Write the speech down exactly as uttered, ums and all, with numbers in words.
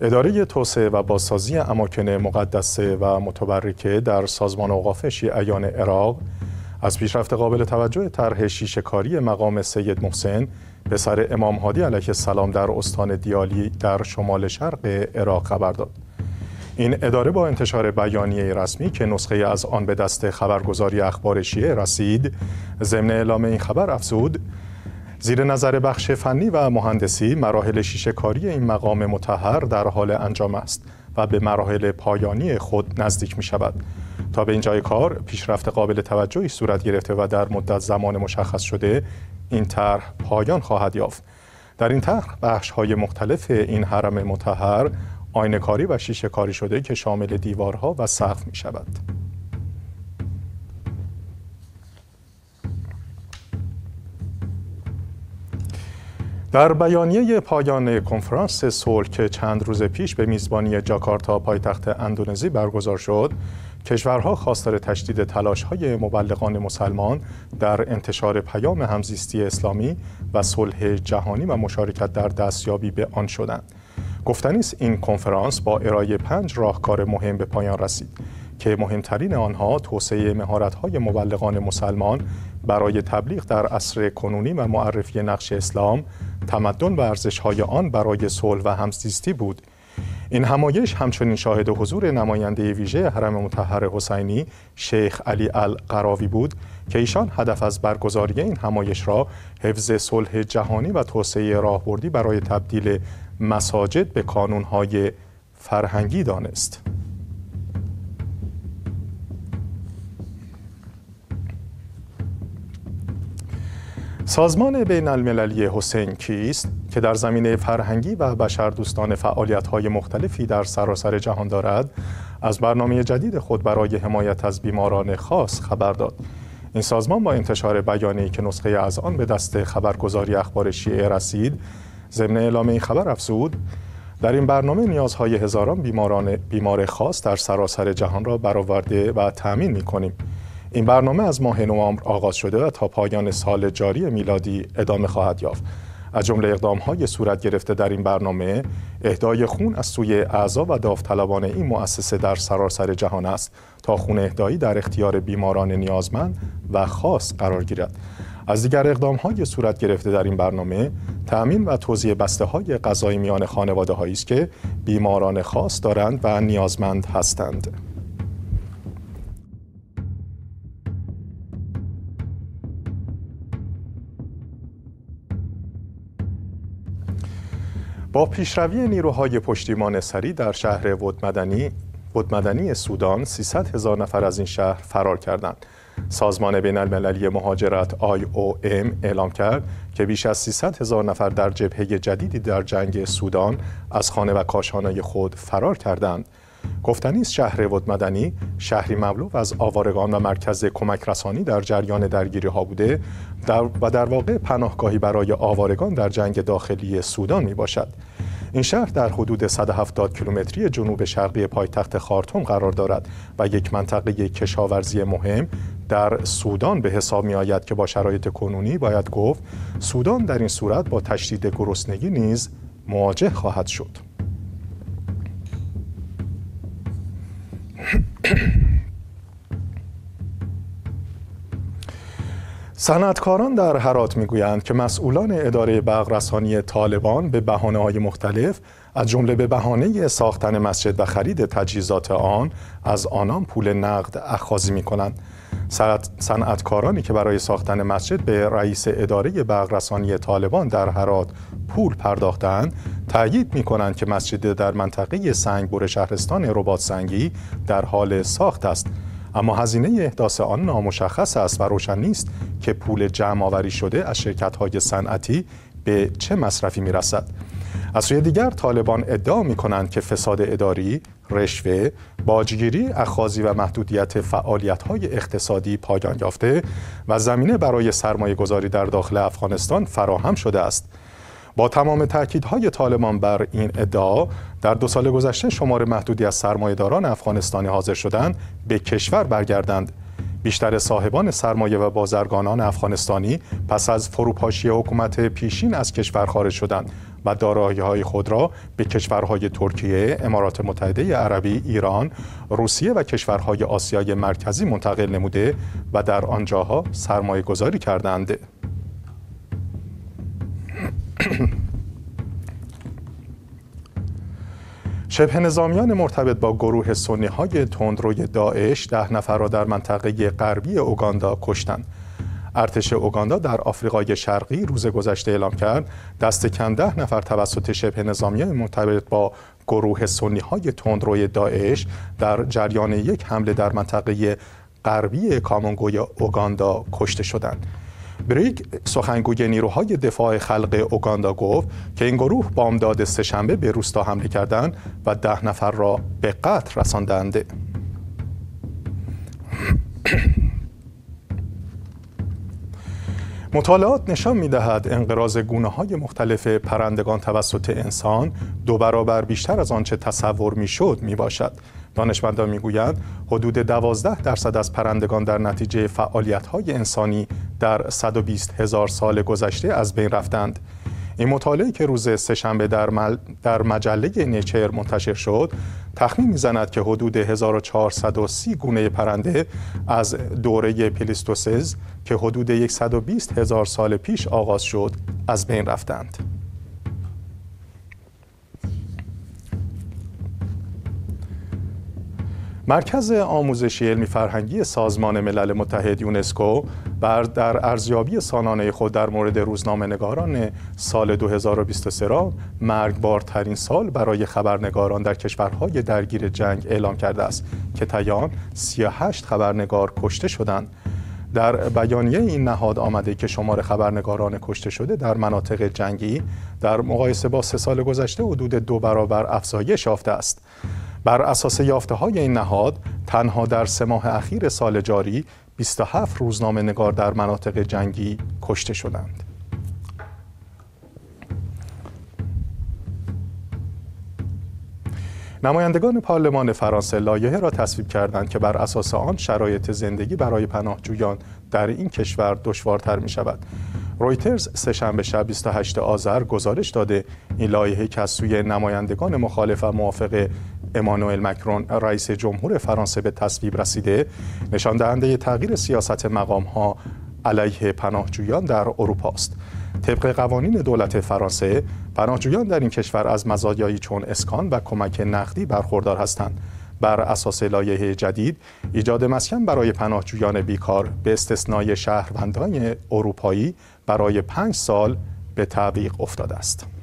اداره توسعه و بازسازی اماکن مقدسه و متبرکه در سازمان اوقاف شیعیان عراق از پیشرفت قابل توجه طرح شیشه‌کاری مقام سید محسن پسر امام هادی علیه السلام در استان دیالی در شمال شرق عراق خبر داد. این اداره با انتشار بیانیه رسمی که نسخه از آن به دست خبرگزاری اخبار شیعه رسید، ضمن اعلام این خبر افزود: زیر نظر بخش فنی و مهندسی، مراحل شیشه‌کاری این مقام مطهر در حال انجام است و به مراحل پایانی خود نزدیک می شود. تا به اینجای کار پیشرفت قابل توجهی صورت گرفته و در مدت زمان مشخص شده این طرح پایان خواهد یافت. در این طرح بخش‌های مختلف این حرم مطهر آینه‌کاری و شیشه‌کاری شده که شامل دیوارها و سقف می شود. در بیانیه پایان کنفرانس صلح که چند روز پیش به میزبانی جاکارتا پایتخت اندونزی برگزار شد، کشورها خواستار تشدید تلاش‌های مبلغان مسلمان در انتشار پیام همزیستی اسلامی و صلح جهانی و مشارکت در دستیابی به آن شدند. گفتنی است این کنفرانس با ارائه پنج راهکار مهم به پایان رسید که مهمترین آنها توسعه مهارت‌های مبلغان مسلمان برای تبلیغ در عصر کنونی و معرفی نقش اسلام، تمدن و ارزش‌های آن برای صلح و همزیستی بود. این همایش همچنین شاهد حضور نماینده ویژه حرم مطهر حسینی شیخ علی القراوی بود که ایشان هدف از برگزاری این همایش را حفظ صلح جهانی و توسعه راهبردی برای تبدیل مساجد به کانون‌های فرهنگی دانست. سازمان بین المللی حسین کیست که در زمینه فرهنگی و بشردوستانه فعالیت‌های مختلفی در سراسر جهان دارد، از برنامه جدید خود برای حمایت از بیماران خاص خبر داد. این سازمان با انتشار بیانیه‌ای که نسخه از آن به دست خبرگزاری اخبار شیعه رسید، ضمن اعلام این خبر افزود: در این برنامه نیازهای هزاران بیماران بیمار خاص در سراسر جهان را برآورده و تأمین می‌کنیم. این برنامه از ماه نوامبر آغاز شده و تا پایان سال جاری میلادی ادامه خواهد یافت. از جمله اقدام‌های صورت گرفته در این برنامه، اهدای خون از سوی اعضا و داوطلبان این مؤسسه در سراسر جهان است تا خون اهدایی در اختیار بیماران نیازمند و خاص قرار گیرد. از دیگر اقدام‌های صورت گرفته در این برنامه، تأمین و توزیع بسته‌های غذایی میان خانواده‌هایی است که بیماران خاص دارند و نیازمند هستند. با پیشروی نیروهای پشتیبان سریع در شهر ودمدنی ودمدنی سودان، سیصد هزار نفر از این شهر فرار کردند. سازمان بین المللی مهاجرت آی او ام اعلام کرد که بیش از سیصد هزار نفر در جبهه جدیدی در جنگ سودان از خانه و کاشانه خود فرار کردند. گفتنی است شهر ودمدنی شهری مملو از آوارگان و مرکز کمک رسانی در جریان درگیری ها بوده در و در واقع پناهگاهی برای آوارگان در جنگ داخلی سودان می باشد. این شهر در حدود صد و هفتاد کیلومتری جنوب شرقی پایتخت خارتوم قرار دارد و یک منطقه کشاورزی مهم در سودان به حساب می آید که با شرایط کنونی باید گفت سودان در این صورت با تشدید گرسنگی نیز مواجه خواهد شد. صنعتکاران در هرات میگویند که مسئولان اداره برق‌رسانی طالبان به بهانه‌های مختلف از جمله به بهانه ساختن مسجد و خرید تجهیزات آن از آنان پول نقد اخاذی می‌کنند. صنعتکارانی که برای ساختن مسجد به رئیس اداره برق‌رسانی طالبان در هرات پول پرداختند، تأیید می‌کنند که مسجد در منطقه سنگبر شهرستان رباط سنگی در حال ساخت است، اما هزینه احداث آن نامشخص است و روشن نیست که پول جمع آوری شده از شرکت‌های صنعتی به چه مصرفی می‌رسد. از سوی دیگر طالبان ادعا می‌کنند که فساد اداری، رشوه، باجگیری، اخاذی و محدودیت فعالیت‌های اقتصادی پایان یافته و زمینه برای سرمایه‌گذاری در داخل افغانستان فراهم شده است. با تمام تأکیدهای طالبان بر این ادعا، در دو سال گذشته شمار محدودی از سرمایه‌داران افغانستانی حاضر شدند به کشور برگردند. بیشتر صاحبان سرمایه و بازرگانان افغانستانی پس از فروپاشی حکومت پیشین از کشور خارج شدند و دارایی‌های خود را به کشورهای ترکیه، امارات متحده عربی، ایران، روسیه و کشورهای آسیای مرکزی منتقل نموده و در آنجاها سرمایه گذاری کردند. شبه نظامیان مرتبط با گروه سنی‌های تندروی داعش ده نفر را در منطقه غربی اوگاندا کشتند. ارتش اوگاندا در آفریقای شرقی روز گذشته اعلام کرد دست کم ده نفر توسط شبه نظامیان مرتبط با گروه سنی‌های تندروی داعش در جریان یک حمله در منطقه غربی کامونگوی اوگاندا کشته شدند. بریک سخنگوی نیروهای دفاع خلق اوگاندا گفت که این گروه بامداد سه‌شنبه به روستا حمله کردند و ده نفر را به قتل رساندند. مطالعات نشان می‌دهد انقراض گونه‌های مختلف پرندگان توسط انسان دو برابر بیشتر از آنچه تصور می‌شد میباشد. دانشمندان میگویند حدود دوازده درصد از پرندگان در نتیجه فعالیت‌های انسانی در صد و بیست هزار سال گذشته از بین رفتند. این مطالعه که روز سه‌شنبه در, مل... در مجله نیچر منتشر شد تخمین میزند که حدود هزار و چهارصد و سی گونه پرنده از دوره پلیستوسز که حدود صد و بیست هزار سال پیش آغاز شد از بین رفتند. مرکز آموزشی علمی فرهنگی سازمان ملل متحد یونسکو بر در ارزیابی سالانه خود در مورد روزنامه‌نگاران سال دو هزار و بیست و سه را مرگبارترین سال برای خبرنگاران در کشورهای درگیر جنگ اعلام کرده است که طی سی و هشت خبرنگار کشته شدند. در بیانیه این نهاد آمده که شمار خبرنگاران کشته شده در مناطق جنگی در مقایسه با سه سال گذشته حدود دو برابر افزایش یافته است. بر اساس یافته‌های این نهاد تنها در سه ماه اخیر سال جاری بیست و هفت روزنامه‌نگار در مناطق جنگی کشته شدند. نمایندگان پارلمان فرانسه لایحه را تصویب کردند که بر اساس آن شرایط زندگی برای پناهجویان در این کشور دشوارتر می شود. رویترز سه‌شنبه شب بیست و هشتم آذر گزارش داده این لایحه که از سوی نمایندگان مخالف و موافق امانوئل مکرون رئیس جمهور فرانسه به تصویب رسیده نشان دهنده تغییر سیاست مقام‌ها علیه پناهجویان در اروپا است. طبق قوانین دولت فرانسه پناهجویان در این کشور از مزایایی چون اسکان و کمک نقدی برخوردار هستند. بر اساس لایحه جدید ایجاد مسکن برای پناهجویان بیکار به استثنای شهروندان اروپایی برای پنج سال به تعویق افتاده است.